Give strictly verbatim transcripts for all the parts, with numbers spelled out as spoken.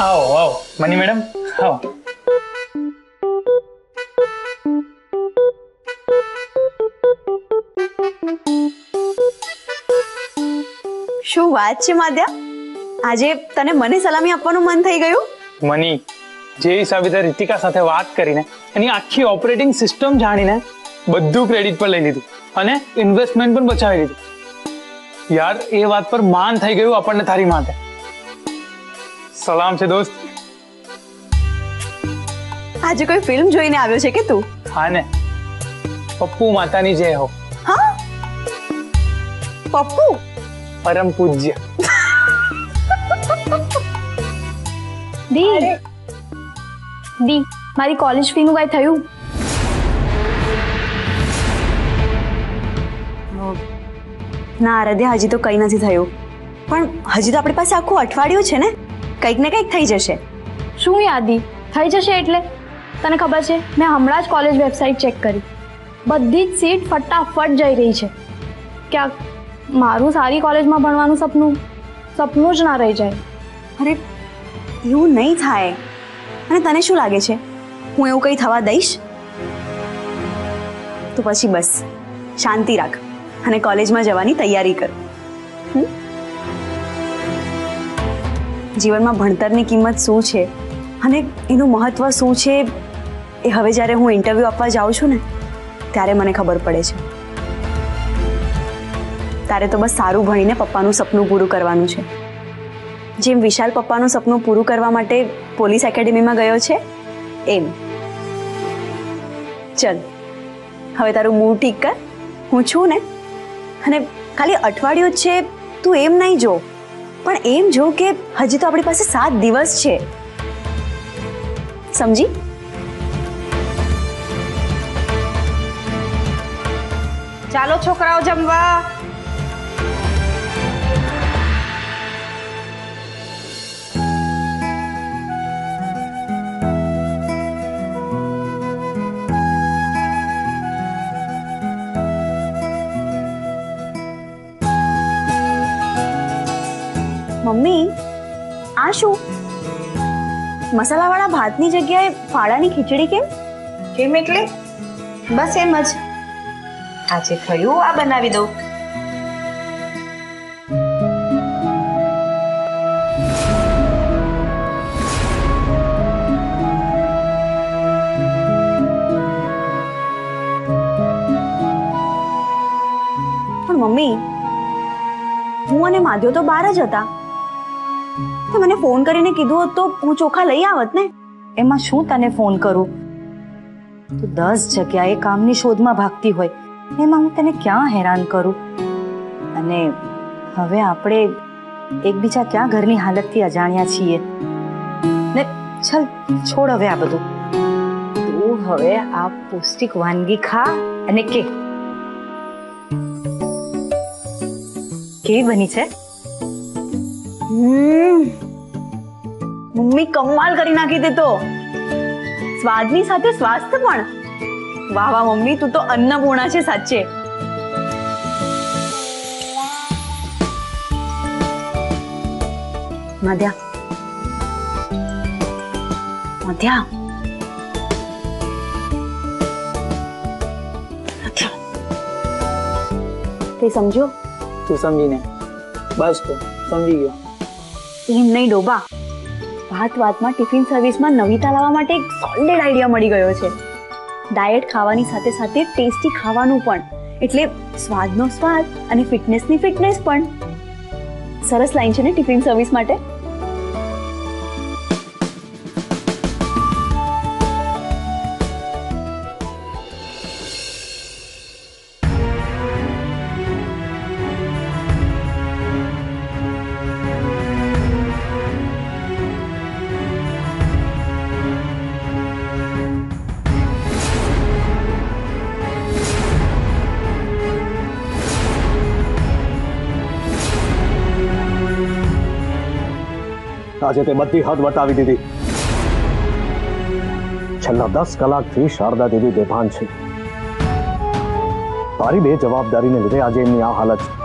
आओ आओ money madam आओ। શું વાત છે માધ્યા, આજે તને મને સલામી આપવાનું મન થઈ ગયું? મની, જે હિસાબે તે રીતિકા સાથે વાત કરીને એની આખી ઓપરેટિંગ સિસ્ટમ જાણીને બધું ક્રેડિટ પર લઈ લીધું અને ઇન્વેસ્ટમેન્ટ પણ બચાવી લીધું. યાર એ વાત પર માન થઈ ગયું આપણને તારી માટે. સલામ છે દોસ્ત. આજે કોઈ ફિલ્મ જોઈને આવ્યો છે કે તું? હા ને, પપ્પુ માતાની જય હો. હા, પપ્પુ પરમ પૂજ્ય. દી દી મારી કોલેજ ફી નું કઈ થયું? ના આરાધ્યા, હજી તો કઈ નથી થયું, પણ હજી તો આપણી પાસે આખું અઠવાડિયું છે ને, કંઈક ને કંઈક થઈ જશે. શું યાદી થઈ જશે એટલે? તને ખબર છે, મેં હમણાં જ કોલેજ વેબસાઇટ ચેક કરી, બધી જ સીટ ફટાફટ જઈ રહી છે. ક્યાંક મારું સારી કોલેજમાં ભણવાનું સપનું સપનું જ ના રહી જાય. અરે એવું નહીં થાય. અને તને શું લાગે છે, હું એવું કંઈ થવા દઈશ? તો પછી બસ શાંતિ રાખ અને કોલેજમાં જવાની તૈયારી કર. જીવનમાં ભણતરની કિંમત શું છે અને એનું મહત્વ શું છે એ હવે જ્યારે હું ઇન્ટરવ્યૂ આપવા જાઉં છું ને ત્યારે મને ખબર પડે છે. તારે તો બસ સારું ભણીને પપ્પાનું સપનું પૂરું કરવાનું છે. જેમ વિશાલ પપ્પાનું સપનું પૂરું કરવા માટે પોલીસ એકેડેમીમાં ગયો છે એમ. ચલ હવે તારું મૂડ ઠીક કર, હું છું ને. અને ખાલી અઠવાડિયું જ છે, તું એમ નહીં જો, પણ એમ જો કે હજી તો આપણી પાસે સાત દિવસ છે, સમજી? ચાલો છોકરાઓ જમવા. મમ્મી, આ શું? મસાલાવાળા ભાતની જગ્યાએ ફાળાની ખીચડી કેમ? કેમ એટલે? બસ એમ જ. આજે થયું આ બનાવી દઉં. પણ મમ્મી, હું અને માધ્યો તો બહાર જ હતા. તો મને ફોન કરીને કીધું હોત તો હું ચોખા લઈ આવત ને. એમાં શું તને ફોન કરું? તું દસ જગ્યાએ કામની શોધમાં ભાગતી હોય, એમાં હું તને ક્યાં હેરાન કરું? અને હવે આપણે એકબીજા ક્યાં ઘરની હાલતથી અજાણ્યા છીએ ને. ચલ છોડ હવે આ બધું. તું હવે આ પૌષ્ટિક વાનગી ખા અને કે કેવી બની છે? હમ મમ્મી કમાલ કરી નાખી તે તો. સ્વાદની સાથે સ્વાસ્થ્ય પણ. વાહ વાહ મમ્મી, તું તો અન્નપૂર્ણા છે સાચે. મધ્યા મધ્યા તે સમજો? તું સમજીને બસ તો સમજી ગયો. એમ નહીં ડોબા, વાત વાતમાં ટિફિન સર્વિસમાં નવીતા લાવવા માટે એક સોલિડ આઈડિયા મળી ગયો છે. ડાયટ ખાવાની સાથે સાથે ટેસ્ટી ખાવાનું પણ, એટલે સ્વાદનો સ્વાદ અને ફિટનેસની ફિટનેસ પણ. સરસ લાઈન છે ને ટિફિન સર્વિસ માટે. આજે તે બધી હદ વટાવી દીધી. છેલ્લા દસ કલાકથી શારદા દેવી બેભાન છે. તારી બે જવાબદારીને લીધે આજે એમની આ હાલત છે.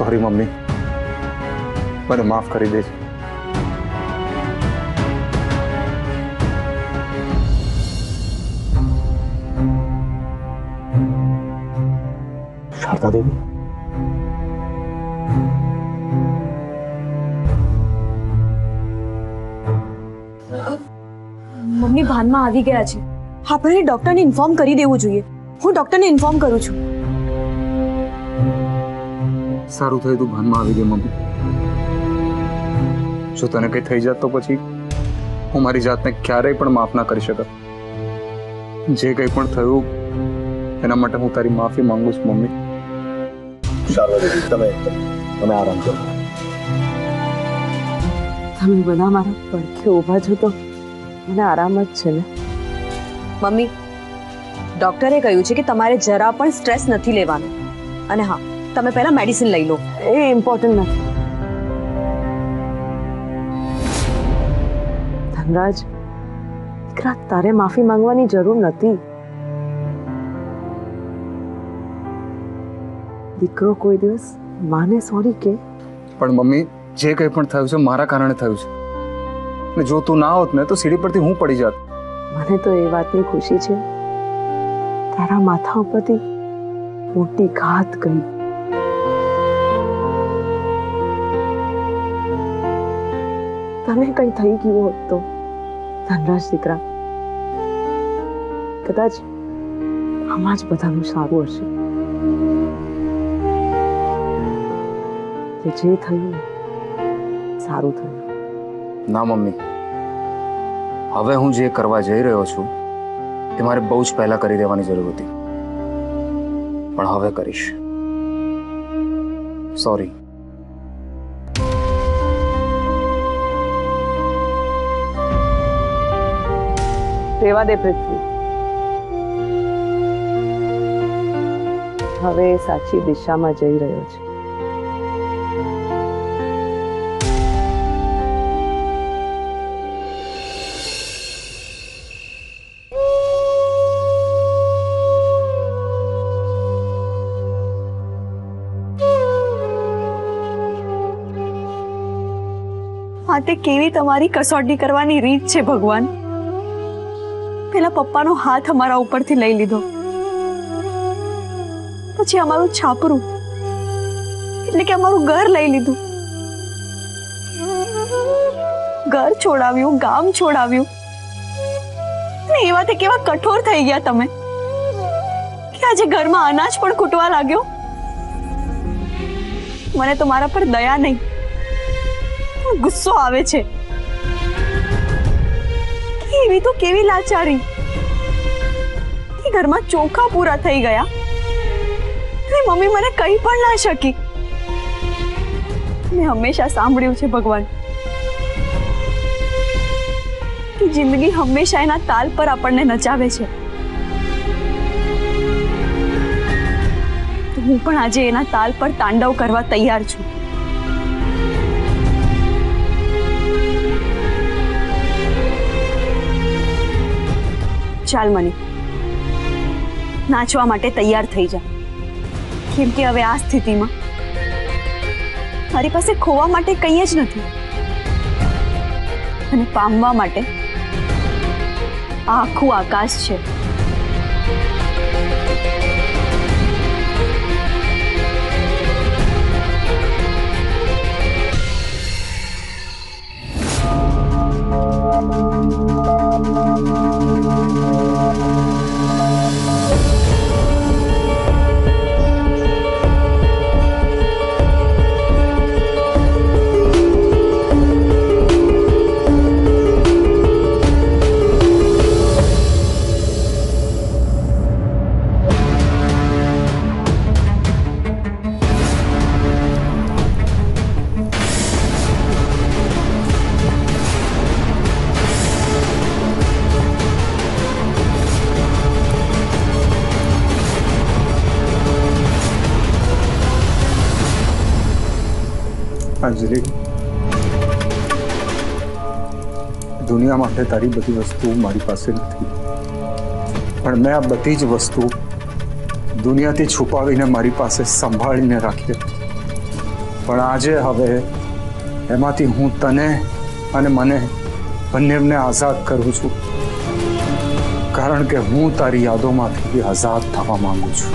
સોરી મમ્મી, મને માફ કરી દેજો. શારદા દેવી, મમ્મી ભાનમાં આવી ગયા છે. આપણે ડોક્ટરને ઇન્ફોર્મ કરી દેવું જોઈએ. હું ડોક્ટરને ઇન્ફોર્મ કરું છું. સારું થયું તું ભાનમાં આવી ગઈ મમ્મી. જો તને કઈ થઈ જાત તો પછી હું મારી જાતને ક્યારેય પણ માફ ના કરી શકત. જે કંઈ પણ થયું એના માટે હું તારી માફી માંગુ છું મમ્મી. શારદા દેવી, તમે તમે આરામ કરો. તમે બધા મારા પડખે ઊભા છો તો મને આરામ જ છે ને. મમ્મી, ડોક્ટરે કહ્યું છે કે તમારે જરા પણ સ્ટ્રેસ નથી લેવાનો. અને હા, તમે પહેલા મેડિસિન લઈ લો. એ ઇમ્પોર્ટન્ટ નથી. ધનરાજ, દીકરા, તારે માફી માંગવાની જરૂર નથી. દીકરો કોઈ દિવસ માને સોરી કે. પણ મમ્મી, જે કંઈ પણ થયું છે મારા કારણે થયું છે. અને જો તું ના હોત ને તો સીડી પરથી હું પડી જાત. મને તો એ વાતની ખુશી છે તારા માથા ઉપરથી મોટી ઘાત ગઈ. તને કઈ થઈ ગયું હોત તો ધનરાજ દીકરા, કદાચ આમાં જ બધાનું સારું હશે. જે થયું ને સારું થયું. ના મમ્મી, હવે હું જે કરવા જઈ રહ્યો છું એ મારે બહુ જ પહેલા કરી દેવાની જરૂર હતી, પણ હવે કરીશ. સોરી. રેવા દે પૃથ્વી, હવે એ સાચી દિશામાં જઈ રહ્યો છે. આ તે કેવી તમારી કસોટી કરવાની રીત છે ભગવાન. પેલા પપ્પાનો હાથ અમારા ઉપરથી લઈ લીધો, પછી અમારું છાપરું એટલે કે અમારું ઘર લઈ લીધું, ઘર છોડાવ્યું, ગામ છોડાવ્યું. અને એ વાતે કેવા કઠોર થઈ ગયા તમે કે આજે ઘરમાં અનાજ પણ ખૂટવા લાગ્યો. મને તો મારા પર દયા નહીં, ગુસ્સો આવે છે. એવી તો કેવી લાચારી કે ઘરમાં ચોખા પૂરા થઈ ગયા અને મમ્મી મને કહી પણ ના શકી. મેં હંમેશા સાંભળ્યું છે ભગવાન કે જિંદગી હંમેશા એના તાલ પર આપણને નચાવે છે. તો હું પણ આજે એના તાલ પર તાંડવ કરવા તૈયાર છું. ચાલ મને નાચવા માટે તૈયાર થઈ જા, કેમ કે હવે આ સ્થિતિમાં મારી પાસે ખોવા માટે કંઈ જ નથી અને પામવા માટે આખું આકાશ છે. અંજલિ, દુનિયા માટે તારી બધી વસ્તુ મારી પાસે નથી, પણ મેં આ બધી જ વસ્તુ દુનિયાથી છુપાવીને મારી પાસે સંભાળીને રાખી. પણ આજે હવે એમાંથી હું તને અને મને બંનેને આઝાદ કરું છું, કારણ કે હું તારી યાદોમાંથી આઝાદ થવા માંગુ છું.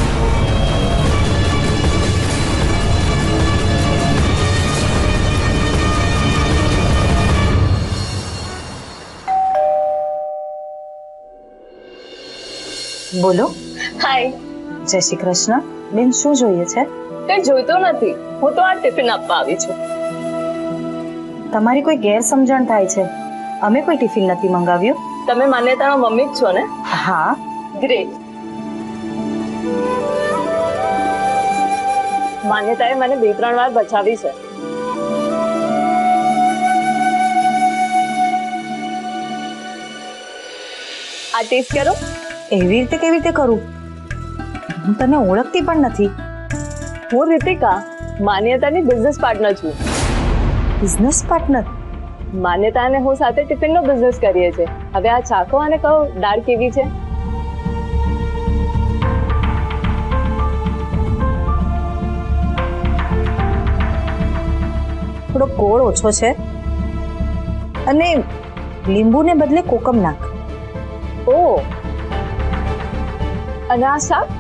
બોલો. હાય. જય શ્રી કૃષ્ણ. બેન, શું જોઈએ છે? કઈ જોઈતો નથી, હું તો આ ટિફિન આપવા આવી છું. તમારી કોઈ ગેરસમજણ થાય છે. અમે કોઈ ટિફિન નથી મંગાવ્યું. તમે માન્યતાના મમ્મી જ છો ને? હા. ગ્રેટ. માન્યતાએ મને બે ત્રણ વાર બચાવી છે. આ ટેસ્ટ કરો. એવી રીતે કેવી રીતે કરું? હું તને ઓળખતી પણ નથી. હું રીતિકા, માન્યતાની બિઝનેસ પાર્ટનર છું. Business partner? માન્યતા અને હું સાથે ટિફિનનો બિઝનેસ કરીએ છીએ. હવે આ ચાખો અને કહો દાળ કેવી છે. થોડો ગોળ ઓછો છે અને લીંબુને બદલે કોકમ નાખ. ઓ, અને આ શાક?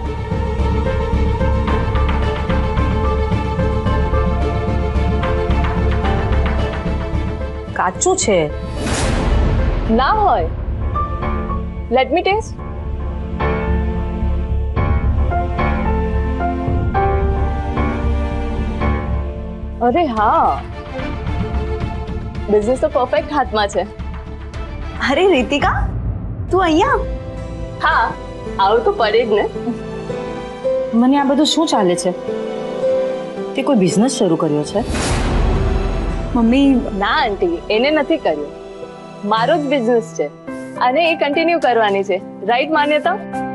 કાચું છે. ના હોય. Let me taste. અરે હા, બિઝનેસ તો પરફેક્ટ હાથમાં છે. અરે રીતિકા, તું અહીંયા? હા, આવું તો પડે જ ને. મને આ બધું શું ચાલે છે? તે કોઈ બિઝનેસ શરૂ કર્યો છે? મમ્મી, ના આંટી, એને નથી કર્યું. મારો જ બિઝનેસ છે અને એ કન્ટિન્યુ કરવાની છે. રાઈટ માન્યતા?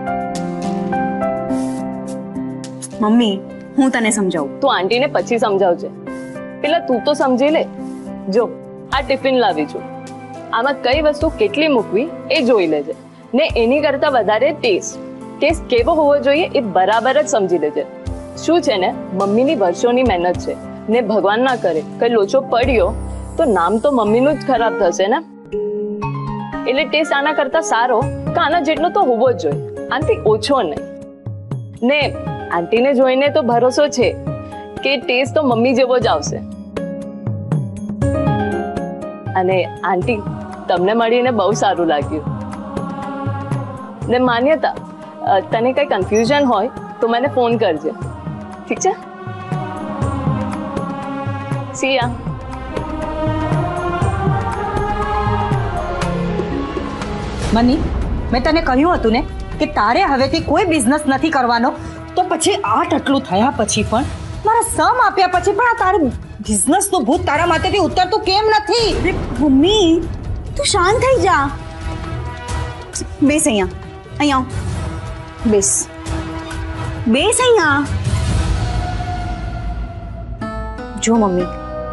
મમ્મી, હું તને સમજાવું. તું આંટીને પછી સમજાવજે. પેલા તું તો સમજી લે. જો, આ ટિફિન લાવી છું. આમાં કઈ વસ્તુ કેટલી મૂકવી એ જોઈ લેજે ને એની કરતા વધારે ટેસ્ટ ટેસ્ટ કેવો હોવો જોઈએ એ બરાબર જ સમજી લેજે. શું છે ને, મમ્મીની વર્ષોની મહેનત છે ને ભગવાન ના કરે કઈ લોચો પડ્યો તો નામ તો મમ્મીનું જ ખરાબ થશે ને. એટલે ટેસ્ટ આના કરતા સારો કે આના જેટલો તો હોવો જ જોઈએ, આનાથી ઓછો નહીં. ને આંટીને જોઈને તો ભરોસો છે કે ટેસ્ટ તો મમ્મી જેવો જ આવશે. અને આંટી, તમને મળીને બહુ સારું લાગ્યું. ને માન્યતા, તને કઈ કન્ફ્યુઝન હોય તો મને ફોન કરજે, ઠીક છે? સી યા. મની, મેં તને કહ્યું હતું ને કે તારે હવેથી કોઈ બિઝનેસ નથી કરવાનો. તો પછી આટ આટલું થયા પછી પણ, મારા સમ આપ્યા પછી પણ આ તારું બિઝનેસનું ભૂત તારા માથેથી ઉતરતું કેમ નથી? મમ્મી, તું શાંત થઈ જા. બેસ અહીંયા. અહીંયા બેસ. બેસ અહીંયા. જો મમ્મી,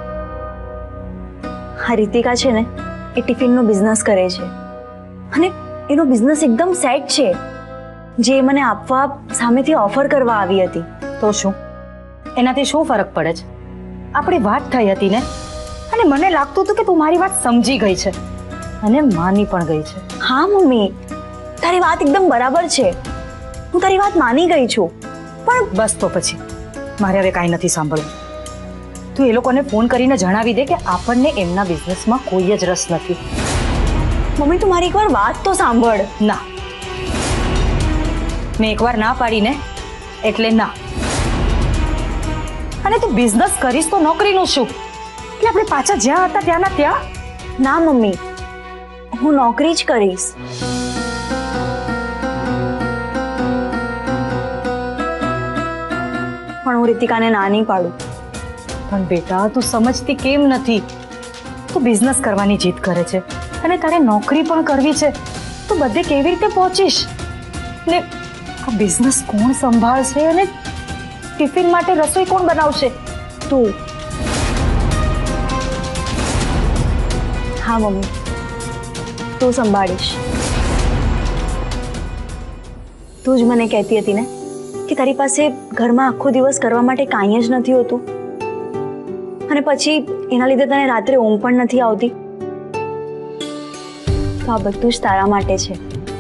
આ રીતિકા છે ને એ ટિફિનનો બિઝનેસ કરે છે અને એનો બિઝનેસ એકદમ સેટ છે. જે મને આપવા સામેથી ઓફર કરવા આવી હતી. તો શું એનાથી શું ફરક પડે છે? આપણી વાત થઈ હતી ને, અને મને લાગતું હતું કે તું મારી વાત સમજી ગઈ છે અને માની પણ ગઈ છે. હા મમ્મી, તારી વાત એકદમ બરાબર છે. હું તારી વાત માની ગઈ છું. પણ બસ, તો પછી મારે હવે કાંઈ નથી સાંભળવું. તું એ લોકોને ફોન કરીને જણાવી દે કે આપણને એમના બિઝનેસમાં કોઈ જ રસ નથી. મમ્મી, તું મારી એકવાર વાત તો સાંભળ. ના, મેં એકવાર ના પાડીને એટલે ના. અને તું બિઝનેસ કરીશ તો નોકરીનું શું? એટલે આપણે પાછા જ્યાં હતા ત્યાંના ત્યાં? ના મમ્મી, હું નોકરી જ કરીશ. પણ હું રીતિકાને ના નહીં પાડું. પણ બેટા, તું સમજતી કેમ નથી? તું બિઝનેસ કરવાની જીદ કરે છે અને તારે નોકરી પણ કરવી છે. તું બધે કેવી રીતે પહોંચીશ? ને આ બિઝનેસ કોણ સંભાળશે અને ટિફિન માટે રસોઈ કોણ બનાવશે? તું. હા મમ્મી, તું સંભાળીશ. તું જ મને કહેતી હતી ને કે તારી પાસે ઘરમાં આખો દિવસ કરવા માટે કાંઈ જ નથી હોતું. અને પછી એના લીધે તને રાત્રે ઊંઘ પણ નથી આવતી. તો આ બધું જ તારા માટે છે.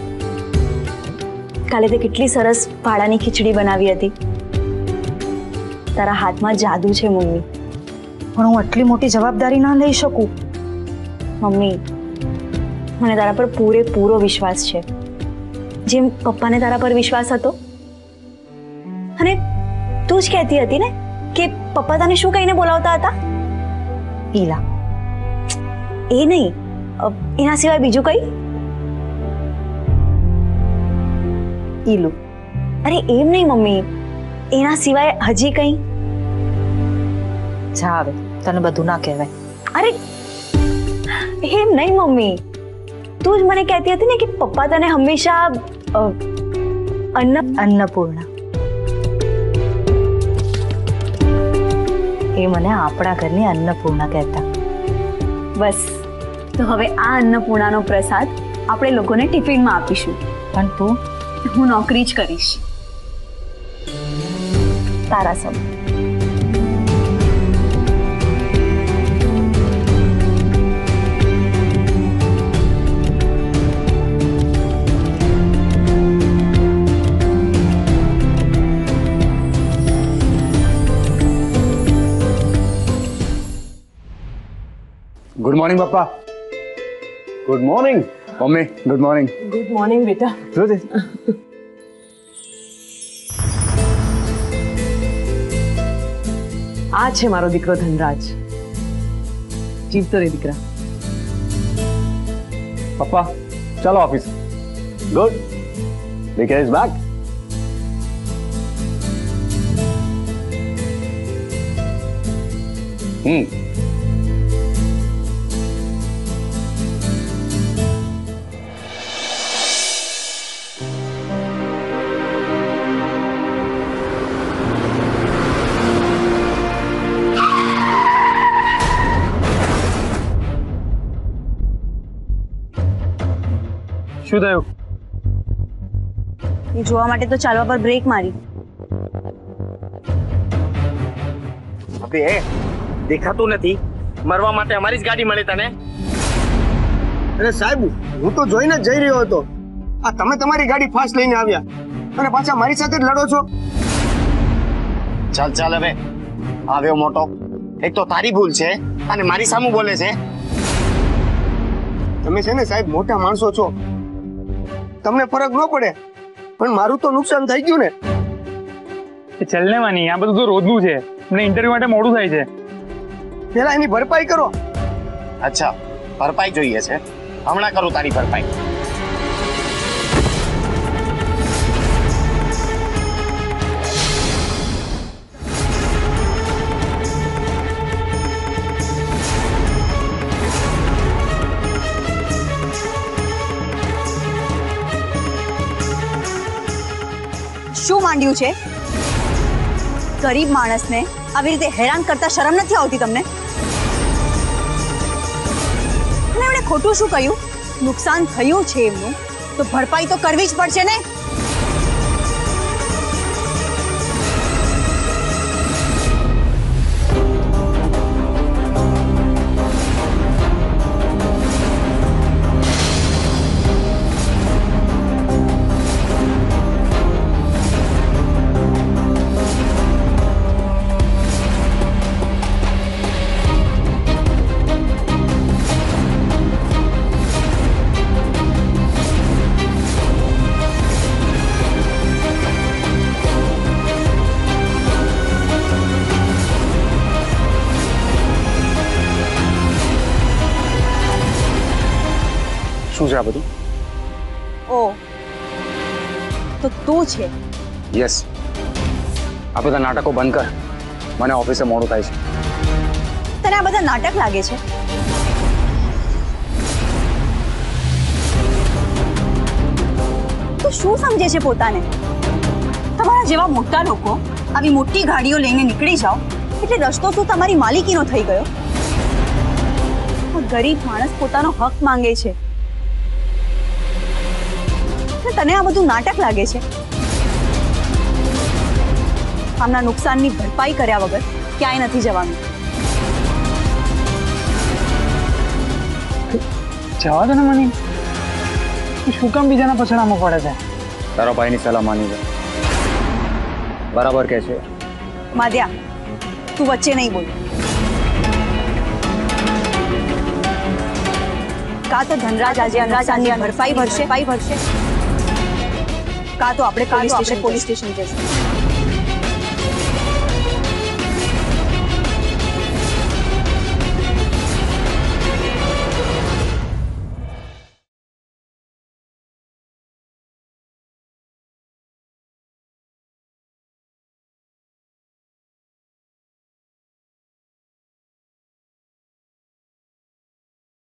કાલે તે કેટલી સરસ ફાળાની ખીચડી બનાવી હતી. તારા હાથમાં જાદુ છે મમ્મી. પણ હું આટલી મોટી જવાબદારી ના લઈ શકું. મમ્મી, મને તારા પર પૂરેપૂરો વિશ્વાસ છે, જેમ પપ્પાને તારા પર વિશ્વાસ હતો. અને તું જ કહેતી હતી ને કે પપ્પા તને શું કહીને બોલાવતા હતા? ઈલા. એ નહીં, એના સિવાય બીજું કઈ? ઈલુ. અરે એમ નહીં મમ્મી, એના સિવાય હજી કઈ? જા આવે, તને બધું ના કહેવાય. અરે એમ નહીં મમ્મી, તું જ મને કહેતી હતી ને કે પપ્પા તને હંમેશા અ, અન્ન અન્નપૂર્ણા. એ મને આપણા ઘરની અન્નપૂર્ણા કહેતા. બસ, તો હવે આ અન્નપૂર્ણાનો પ્રસાદ આપણે લોકોને ટિફિનમાં આપીશું. પણ તું? હું નોકરી જ કરીશ તારા સમ. ગુડ મોર્નિંગ પપ્પા. ગુડ મોર્નિંગ મમ્મી. Good morning. ગુડ મોર્નિંગ બેટા. આ છે મારો દીકરો ધનરાજ. જીવતો રે દીકરા. પપ્પા ચાલો office. Good. Wicket is back. Hmm શું થયું? એ જોવા માટે તો ચાલવા પર બ્રેક મારી. અબે દેખાતું નથી. મરવા માટે અમારી જ ગાડી મળી તને. અરે સાહેબ, હું તો જોઈને જ જઈ રહ્યો હતો. આ તમે તમારી ગાડી ફાસ્ટ લઈને આવ્યા અને પાછા મારી સાથે જ લડો છો. ચાલ ચાલ હવે આવ્યો મોટો. એક તો તારી ભૂલ છે અને મારી સામું બોલે છે. તમે છે ને સાહેબ મોટા માણસો છો, તમને ફરક ન પડે, પણ મારું તો નુકસાન થઈ ગયું ને. એ ચલને વાની, આ બધું તો રોજનું છે. મને ઇન્ટરવ્યુ માટે મોડું થાય છે. પેલા એની ભરપાઈ કરો. અચ્છા, ભરપાઈ જોઈએ છે. હમણાં કરું તારી ભરપાઈ. શું માંડ્યું છે? ગરીબ માણસને આવી રીતે હેરાન કરતા શરમ નથી આવતી તમને? અને એમણે ખોટું શું કહ્યું? નુકસાન થયું છે એમનું તો ભરપાઈ તો કરવી જ પડશે ને. શું છે આ બધું? ઓ, તો તું છે? યસ. આ બધા નાટકો બંધ કર. મને ઓફિસે મોડું થાય છે. તને આ બધા નાટક લાગે છે? તું શું સમજે છે પોતાને? તમારા જેવા મોટા લોકો આવી મોટી ગાડીઓ લઈને નીકળી જાઓ એટલે રસ્તો શું તમારી માલિકીનો થઈ ગયો? ગરીબ માણસ પોતાનો હક માંગે છે, તને આ બધું નાટક લાગે છે? આમના નુકસાનની ભરપાઈ કર્યા વગર ક્યાંય નથી જવાનું. જવા દો ને મને, શું કામ બીજાના પછડામાં પડે છે? તારા ભાઈની સલાહ માની લે, બરાબર કે છે. માધ્યા, તું વચ્ચે નહીં બોલ. કાં તો ધનરાજ આજે નુકસાનની ભરપાઈ ભરશે ભરશે કાં તો આપણે પોલીસ સ્ટેશન પોલીસ સ્ટેશન જઈશું.